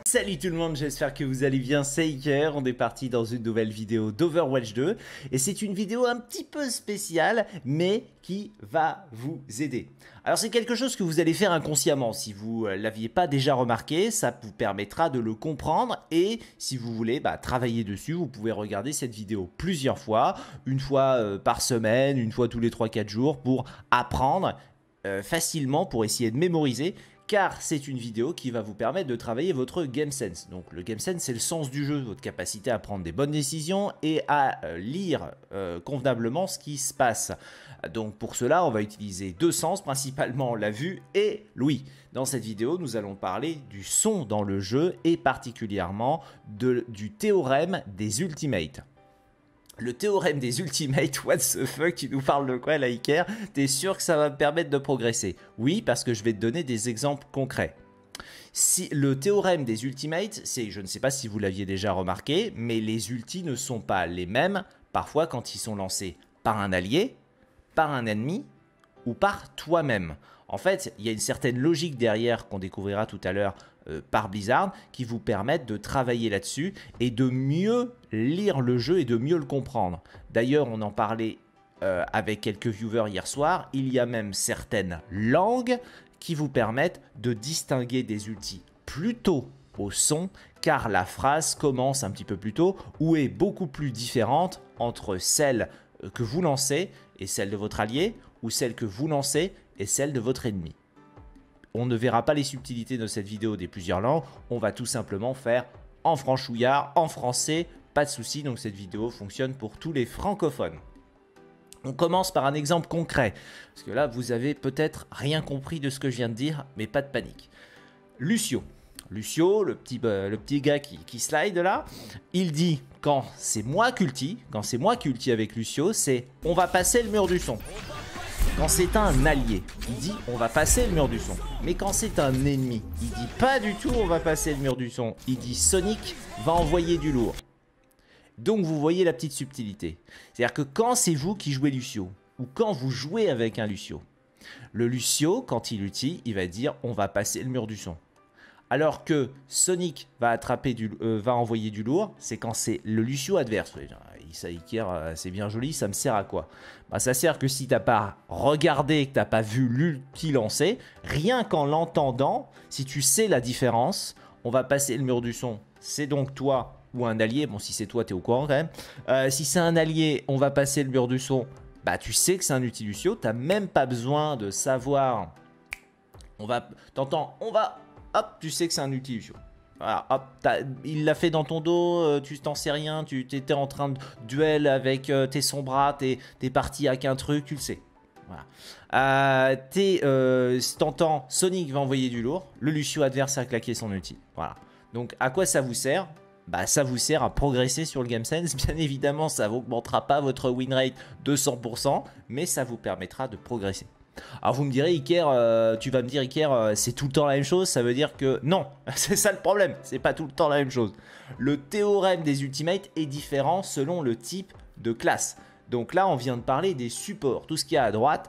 Salut tout le monde, j'espère que vous allez bien, c'est Iker, on est parti dans une nouvelle vidéo d'Overwatch 2 et c'est une vidéo un petit peu spéciale mais qui va vous aider. Alors c'est quelque chose que vous allez faire inconsciemment, si vous ne l'aviez pas déjà remarqué, ça vous permettra de le comprendre et si vous voulez travailler dessus, vous pouvez regarder cette vidéo plusieurs fois, une fois par semaine, une fois tous les 3-4 jours pour apprendre facilement, pour essayer de mémoriser. Car c'est une vidéo qui va vous permettre de travailler votre game sense. Donc le game sense, c'est le sens du jeu, votre capacité à prendre des bonnes décisions et à lire convenablement ce qui se passe. Donc pour cela, on va utiliser deux sens, principalement la vue et l'ouïe. Dans cette vidéo, nous allons parler du son dans le jeu et particulièrement du théorème des ultimates. Le théorème des ultimates, what the fuck, tu nous parles de quoi là, Iker? T'es sûr que ça va me permettre de progresser? Oui, parce que je vais te donner des exemples concrets. Si le théorème des ultimates, c'est, je ne sais pas si vous l'aviez déjà remarqué, mais les ultis ne sont pas les mêmes parfois quand ils sont lancés par un allié, par un ennemi ou par toi-même. En fait, il y a une certaine logique derrière qu'on découvrira tout à l'heure par Blizzard qui vous permettent de travailler là-dessus et de mieux lire le jeu et de mieux le comprendre. D'ailleurs, on en parlait avec quelques viewers hier soir, il y a même certaines langues qui vous permettent de distinguer des ultis plus tôt au son car la phrase commence un petit peu plus tôt ou est beaucoup plus différente entre celle que vous lancez et celle de votre allié ou celle que vous lancez et celle de votre ennemi. On ne verra pas les subtilités de cette vidéo des plusieurs langues, on va tout simplement faire en franchouillard, en français, pas de souci, donc cette vidéo fonctionne pour tous les francophones. On commence par un exemple concret, parce que là vous avez peut-être rien compris de ce que je viens de dire, mais pas de panique. Lucio, le petit gars qui slide là, il dit quand c'est moi qui ulti avec Lucio, c'est on va passer le mur du son. Quand c'est un allié, il dit on va passer le mur du son. Mais quand c'est un ennemi, il dit pas du tout on va passer le mur du son. Il dit Sonic va envoyer du lourd. Donc vous voyez la petite subtilité. C'est-à-dire que quand c'est vous qui jouez Lucio, ou quand vous jouez avec un Lucio, le Lucio, quand il ulti, il va dire on va passer le mur du son. Alors que Sonic va envoyer du lourd, c'est quand c'est le Lucio adverse. Ça, Iker, c'est bien joli, ça me sert à quoi? Ça sert que si t'as pas regardé, que t'as pas vu l'ulti lancer, rien qu'en l'entendant, si tu sais la différence, on va passer le mur du son. C'est donc toi ou un allié, bon si c'est toi t'es au courant quand même. Si c'est un allié, on va passer le mur du son, tu sais que c'est un ulti Lucio, t'as même pas besoin de savoir. T'entends, hop, tu sais que c'est un ulti Lucio. Voilà, hop, il l'a fait dans ton dos, tu t'en sais rien, tu étais en train de duel avec tes sombras, t'es parti avec un truc, tu le sais. Voilà. Si t'entends Sonic va envoyer du lourd, le Lucio adverse a claqué son ulti. Voilà. Donc à quoi ça vous sert? Ça vous sert à progresser sur le game sense. Bien évidemment, ça n'augmentera pas votre win rate de 100%, mais ça vous permettra de progresser. Alors vous me direz Iker, tu vas me dire Iker, c'est tout le temps la même chose, ça veut dire que non, c'est ça le problème, c'est pas tout le temps la même chose. Le théorème des ultimates est différent selon le type de classe. Donc là on vient de parler des supports, tout ce qui est à droite,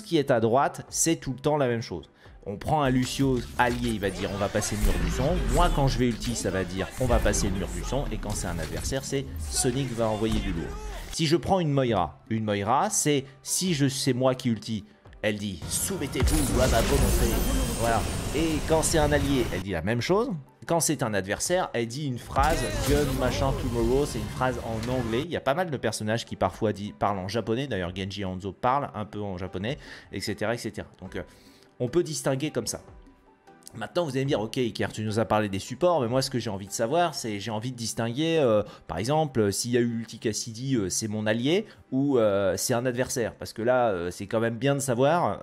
c'est tout le temps la même chose. On prend un Lucio allié, il va dire on va passer le mur du son. Moi quand je vais ulti, ça va dire on va passer le mur du son. Et quand c'est un adversaire, c'est Sonic va envoyer du lourd. Si je prends une Moira, c'est si c'est moi qui ulti, elle dit soumettez-vous à ma volonté. Voilà. Et quand c'est un allié, elle dit la même chose. Quand c'est un adversaire, elle dit une phrase gun machin tomorrow, c'est une phrase en anglais. Il y a pas mal de personnages qui parfois parlent en japonais. D'ailleurs, Genji et Hanzo parlent un peu en japonais, etc. etc. Donc, on peut distinguer comme ça. Maintenant, vous allez me dire, ok, Iker, tu nous as parlé des supports, mais moi, ce que j'ai envie de savoir, c'est j'ai envie de distinguer, par exemple, s'il y a eu Ulti Cassidy, c'est mon allié ou c'est un adversaire. Parce que là, c'est quand même bien de savoir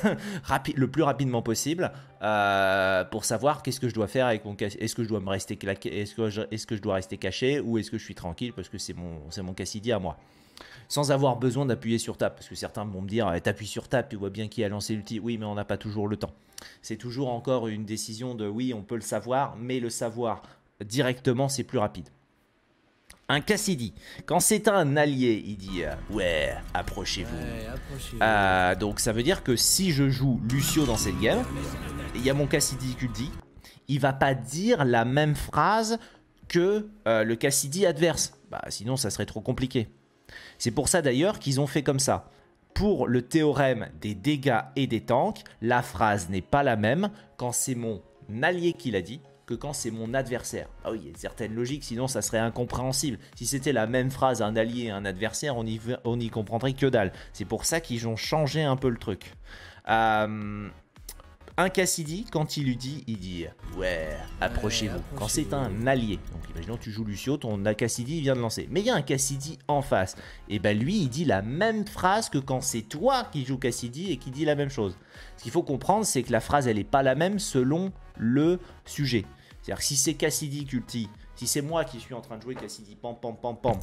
le plus rapidement possible pour savoir qu'est-ce que je dois faire avec mon Cassidy. Est-ce que je dois me rester claqué, est-ce que je dois rester caché ou est-ce que je suis tranquille parce que c'est mon Cassidy à moi. Sans avoir besoin d'appuyer sur Tab, parce que certains vont me dire t'appuies sur Tab, tu vois bien qui a lancé l'ulti. Oui, mais on n'a pas toujours le temps. C'est toujours encore une décision de oui, on peut le savoir, mais le savoir directement, c'est plus rapide. Un Cassidy, quand c'est un allié, il dit ouais, approchez-vous. Donc ça veut dire que si je joue Lucio dans cette game, il y a mon Cassidy qui le dit. il va pas dire la même phrase que le Cassidy adverse. Bah, sinon, ça serait trop compliqué. C'est pour ça d'ailleurs qu'ils ont fait comme ça. Pour le théorème des dégâts et des tanks, la phrase n'est pas la même quand c'est mon allié qui l'a dit que quand c'est mon adversaire. Ah oui, il y a une certaine logique, sinon ça serait incompréhensible. Si c'était la même phrase, un allié et un adversaire, on y comprendrait que dalle. C'est pour ça qu'ils ont changé un peu le truc. Un Cassidy, quand il lui dit, il dit « Ouais, approchez-vous ». Quand c'est un allié, donc imaginons tu joues Lucio, ton Cassidy vient de lancer. Mais il y a un Cassidy en face. Et ben lui, il dit la même phrase que quand c'est toi qui joues Cassidy et qui dit la même chose. Ce qu'il faut comprendre, c'est que la phrase, elle n'est pas la même selon le sujet. C'est-à-dire que si c'est Cassidy qui ulti, si c'est moi qui suis en train de jouer Cassidy, pam pam pam pam,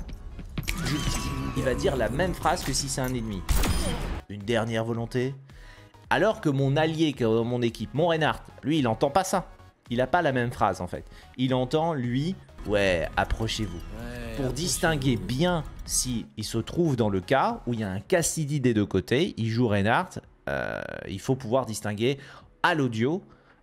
il va dire la même phrase que si c'est un ennemi. Une dernière volonté. Alors que mon allié qui est dans mon équipe, mon Reinhardt, lui, il n'entend pas ça. Il n'a pas la même phrase en fait. Il entend, lui, ouais, approchez-vous. Pour distinguer bien si il se trouve dans le cas où il y a un Cassidy des deux côtés, il joue Reinhardt, il faut pouvoir distinguer à l'audio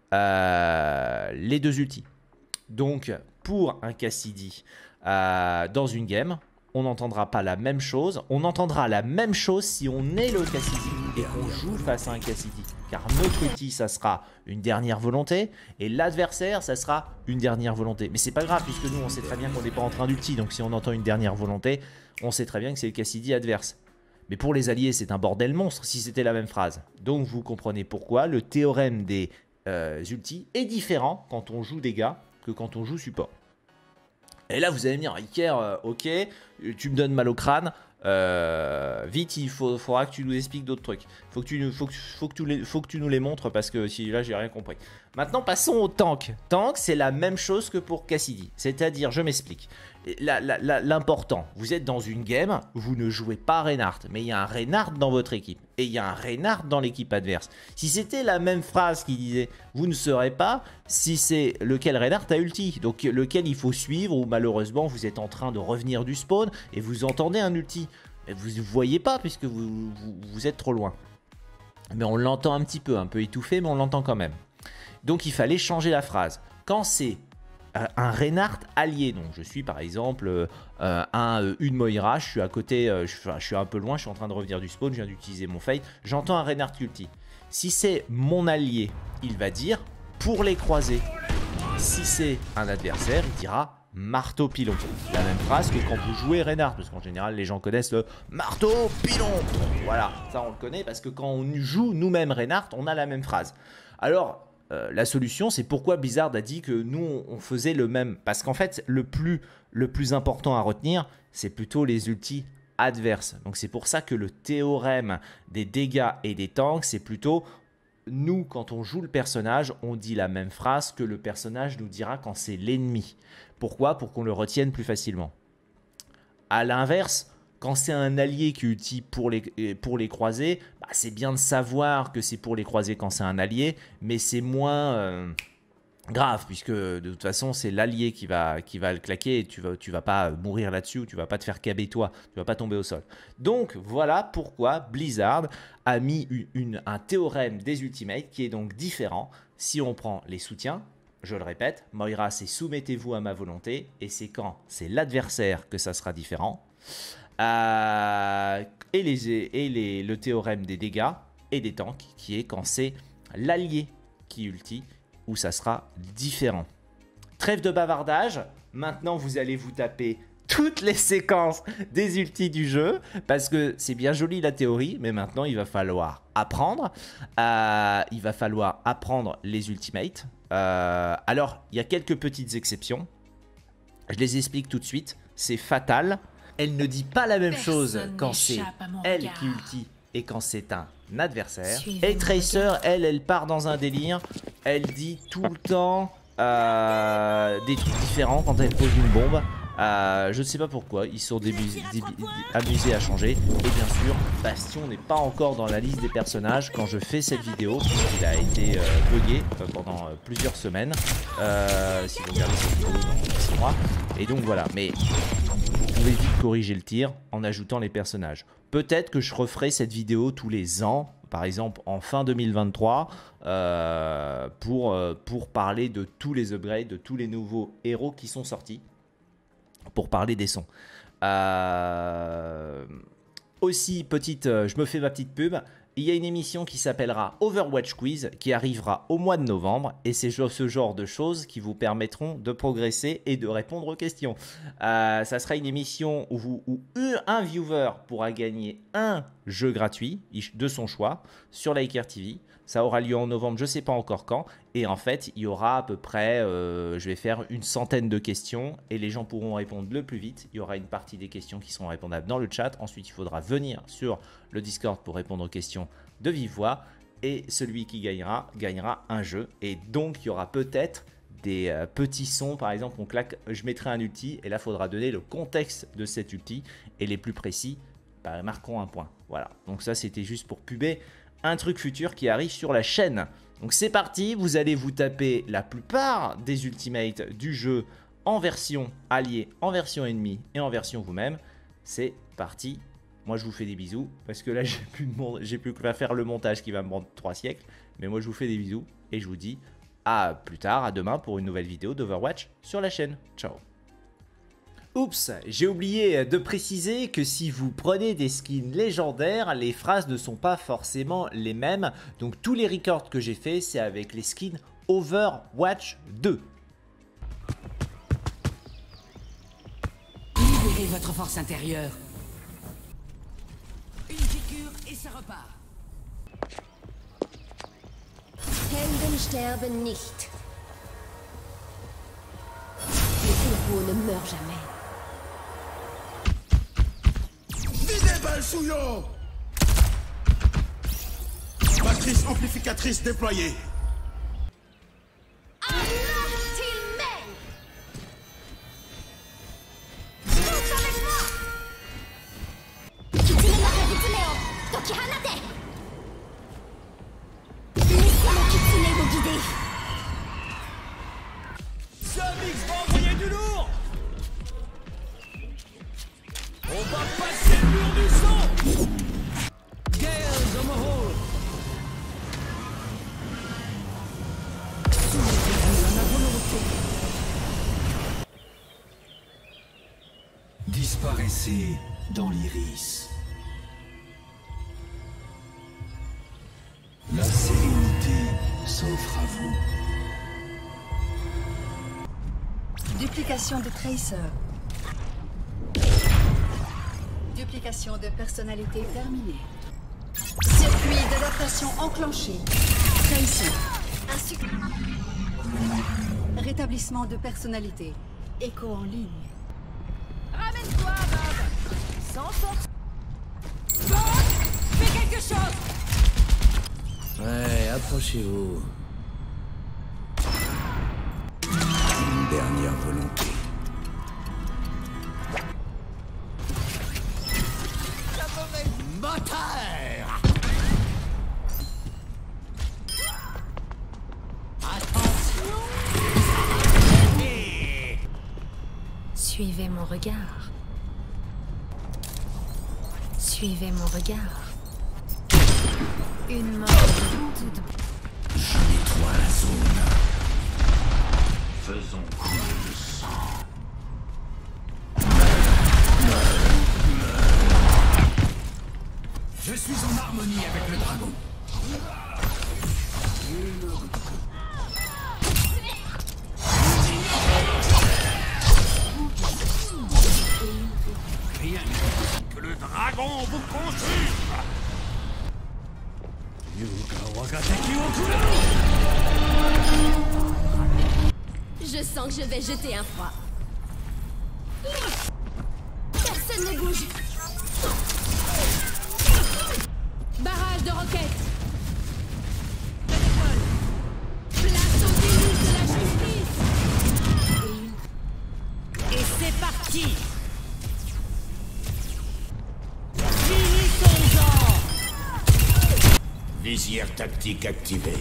les deux ultis. Donc, pour un Cassidy dans une game, on n'entendra pas la même chose. On entendra la même chose si on est le Cassidy et qu'on joue face à un Cassidy. Car notre ulti, ça sera une dernière volonté et l'adversaire, ça sera une dernière volonté. Mais c'est pas grave puisque nous, on sait très bien qu'on n'est pas en train d'ulti. Donc si on entend une dernière volonté, on sait très bien que c'est le Cassidy adverse. Mais pour les alliés, c'est un bordel monstre si c'était la même phrase. Donc vous comprenez pourquoi le théorème des ultis est différent quand on joue dégâts que quand on joue support. Et là, vous allez me dire, Iker, ok, tu me donnes mal au crâne, vite, il faudra que tu nous expliques d'autres trucs. Faut que tu nous les montres parce que si là, j'ai rien compris. Maintenant, passons au tank. Tank, c'est la même chose que pour Cassidy. C'est-à-dire, je m'explique. L'important, vous êtes dans une game, vous ne jouez pas Reinhardt, mais il y a un Reinhardt dans votre équipe. Et il y a un Reinhardt dans l'équipe adverse. Si c'était la même phrase qui disait « Vous ne saurez pas si c'est lequel Reinhardt a ulti », donc lequel il faut suivre, ou malheureusement vous êtes en train de revenir du spawn et vous entendez un ulti. Et vous ne voyez pas puisque vous êtes trop loin. Mais on l'entend un petit peu étouffé, mais on l'entend quand même. Donc il fallait changer la phrase. Quand c'est un Reinhardt allié, donc je suis par exemple une Moira, je suis à côté, je suis un peu loin, je suis en train de revenir du spawn, je viens d'utiliser mon fade, j'entends un Reinhardt ulti. Si c'est mon allié, il va dire pour les croiser. Si c'est un adversaire, il dira marteau pilon. La même phrase que quand vous jouez Reinhardt, parce qu'en général les gens connaissent le marteau pilon. Voilà, ça on le connaît parce que quand on joue nous-mêmes Reinhardt, on a la même phrase. Alors la solution, c'est pourquoi Blizzard a dit que nous, on faisait le même. Parce qu'en fait, le plus important à retenir, c'est plutôt les ultis adverses. Donc c'est pour ça que le théorème des dégâts et des tanks, c'est plutôt nous, quand on joue le personnage, on dit la même phrase que le personnage nous dira quand c'est l'ennemi. Pourquoi? Pour qu'on le retienne plus facilement. À l'inverse, quand c'est un allié qui utilise pour les croiser, bah c'est bien de savoir que c'est pour les croiser quand c'est un allié, mais c'est moins grave, puisque de toute façon, c'est l'allié qui va le claquer et tu vas pas mourir là-dessus, ou tu vas pas te faire caber toi, tu vas pas tomber au sol. Donc voilà pourquoi Blizzard a mis un théorème des ultimates qui est donc différent si on prend les soutiens. Je le répète, Moira, c'est soumettez-vous à ma volonté, et c'est quand c'est l'adversaire que ça sera différent. Le théorème des dégâts et des tanks qui est quand c'est l'allié qui ulti, où ça sera différent. Trêve de bavardage, maintenant vous allez vous taper toutes les séquences des ultis du jeu, parce que c'est bien joli la théorie, mais maintenant il va falloir apprendre. Il va falloir apprendre les ultimates. Alors, il y a quelques petites exceptions. Je les explique tout de suite. C'est Fatal. Elle ne dit pas la même chose quand c'est elle qui ulti et quand c'est un adversaire. Et Tracer, elle part dans un délire. Elle dit tout le temps des trucs différents quand elle pose une bombe. Je ne sais pas pourquoi, ils sont amusés à changer. Et bien sûr, Bastion n'est pas encore dans la liste des personnages quand je fais cette vidéo, puisqu'il a été bugué pendant plusieurs semaines. Si vous regardez cette vidéo dans 6 mois. Et donc voilà, mais vous pouvez vite corriger le tir en ajoutant les personnages. Peut-être que je referai cette vidéo tous les ans, par exemple en fin 2023, pour parler de tous les upgrades, de tous les nouveaux héros qui sont sortis, pour parler des sons. Aussi, je me fais ma petite pub. Il y a une émission qui s'appellera Overwatch Quiz qui arrivera au mois de novembre et c'est ce genre de choses qui vous permettront de progresser et de répondre aux questions. Ça sera une émission où un viewer pourra gagner un jeu gratuit de son choix sur Liker TV. Ça aura lieu en novembre, je ne sais pas encore quand. Et en fait, il y aura à peu près, je vais faire une centaine de questions et les gens pourront répondre le plus vite. Il y aura une partie des questions qui seront répondables dans le chat. Ensuite, il faudra venir sur le Discord pour répondre aux questions de vive voix. Et celui qui gagnera un jeu. Et donc, il y aura peut-être des petits sons. Par exemple, je mettrai un ulti et là, il faudra donner le contexte de cet ulti. Et les plus précis, marqueront un point. Voilà, donc ça, c'était juste pour puber un truc futur qui arrive sur la chaîne. Donc c'est parti, vous allez vous taper la plupart des ultimates du jeu en version alliée, en version ennemie et en version vous-même. C'est parti. Moi je vous fais des bisous parce que là j'ai plus qu'à faire le montage qui va me prendre 3 siècles. Mais moi je vous fais des bisous et je vous dis à plus tard, à demain pour une nouvelle vidéo d'Overwatch sur la chaîne. Ciao. Oups, j'ai oublié de préciser que si vous prenez des skins légendaires, les phrases ne sont pas forcément les mêmes. Donc tous les records que j'ai fait, c'est avec les skins Overwatch 2. Libérez votre force intérieure. Une piqûre et ça repart. Helden sterben nicht. Les héros ne meurent jamais. Souillon! Matrice amplificatrice déployée. Samix va envoyer du lourd. On va passer le mur du sang. Gale dans mon rôle. Soumettez-vous à ma volonté. Disparaissez dans l'iris. La sérénité s'offre à vous. Duplication de Tracer. Duplication de personnalité terminée. Circuit d'adaptation enclenché. Tracer. Rétablissement de personnalité. Écho en ligne. Ramène-toi, Bob. Sans force. Bob, fais quelque chose. Ouais, approchez-vous. Une dernière volonté. Moteur. Suivez mon regard. Suivez mon regard. Une mort toute. Je nettoie la zone. Faisons couler le sang. Je suis en harmonie avec le dragon. Rien que le dragon vous consume. Yuga Wagateki Okura. Je sens que je vais jeter un froid. Personne ne bouge. Barrage de roquettes. Place au déluge de la justice. Et c'est parti. Visière tactique activée.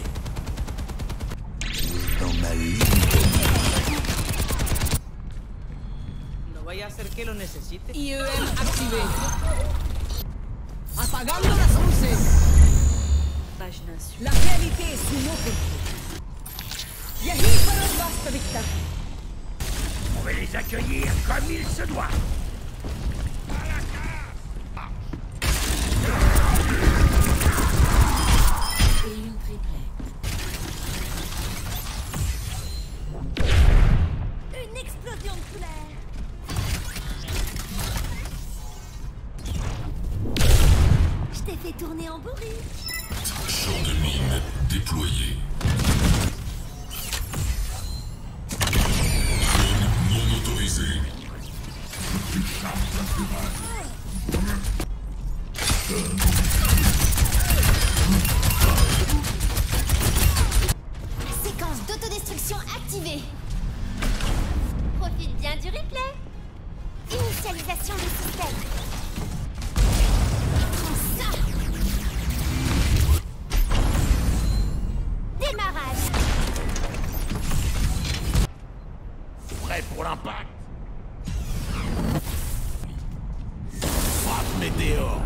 Dans ma ligne. No vaya a ser que lo necesite. IEM activé. Apagando las luces. insulte. La réalité est sous nos contrôles. Yahi Parasvasta Victa. On va les accueillir comme il se doit. Et une triplette. Une explosion de couleurs. Je t'ai fait tourner en bourrique. Champ de mine déployé. Zone non autorisée. Séquence d'autodestruction activée. Profite bien du replay. Initialisation du système. Prends ça. Démarrage. Prêt pour l'impact. Frappe météore.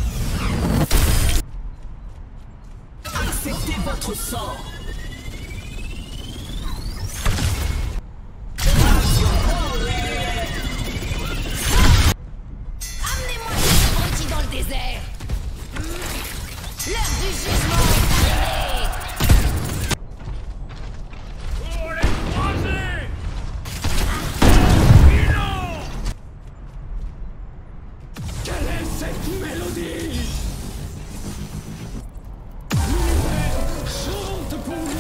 Acceptez votre sort. Amenez-moi ces abrutis dans le désert. L'heure du jugement est arrivée. Pour les croiser. Bilan. Quelle est cette mélodie? Chante pour moi.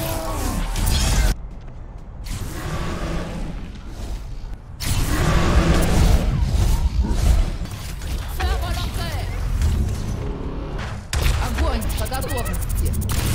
Огонь по готовности.